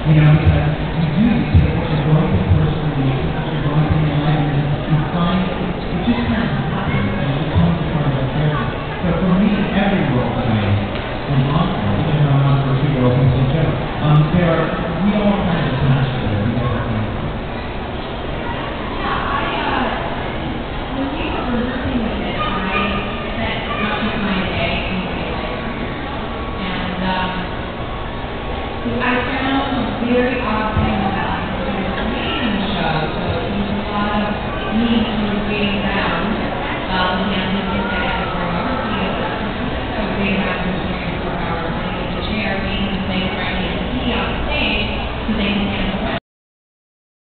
You know, because you take what you're going through personally, what you're going through in life, and you find it just kind of happens, and it becomes part of the character. So for me, every role that I am on for, even though I'm on for 2 roles in St. Joe, we all kind of attach to it. We get that kind of when we were rehearsing with it, I spent much of my day in the theater. And I found a very obvious